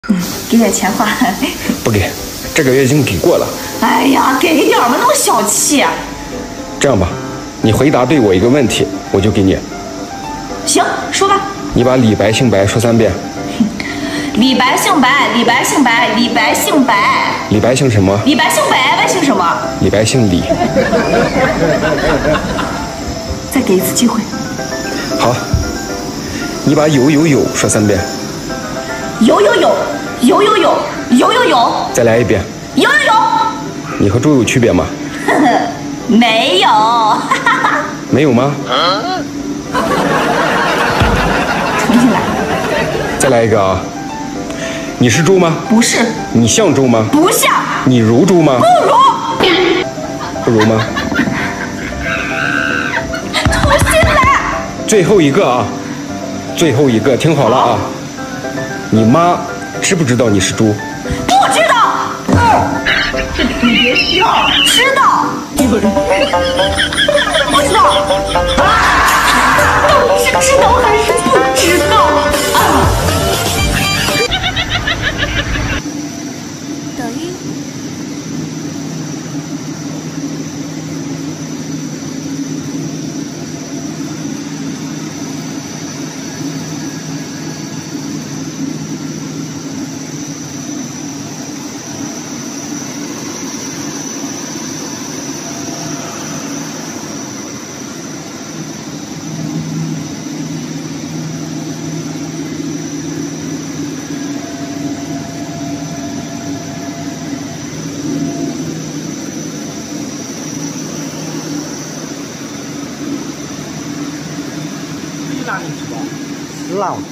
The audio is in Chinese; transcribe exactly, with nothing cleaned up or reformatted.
给点钱花。 不给，这个月已经给过了。 哎呀，给点嘛，那么小气。 这样吧，你回答对我一个问题，我就给你。 行，说吧。 你把李白姓白说三遍。 李白姓白，李白姓白，李白姓白。 李白姓什么？ 李白姓白，白姓什么？ 李白姓李。 再给一次机会。 好，你把有有有说三遍。 有有有有有有有有有。 再来一遍。 有有有。 你和猪有区别吗？ 呵呵，没有。哈哈。 没有吗？ 重新来。 再来一个啊！你是猪吗？ 不是。 你像猪吗？ 不像。 你如猪吗？ 不如。 不如吗？ 重新来。 最后一个啊！最后一个，听好了啊！你妈知不知道你是猪？ 不知道。你别笑。知道。不知道。到底是知道还是不知道啊？ 抖音。 浪。